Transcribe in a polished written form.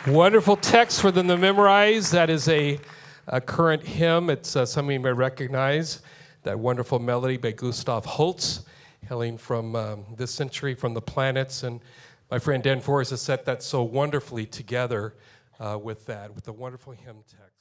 Wonderful text for them to memorize. That is a current hymn. It's something you may recognize. That wonderful melody by Gustav Holst, hailing from this century, from the planets. And my friend Dan Forrest has set that so wonderfully together with the wonderful hymn text.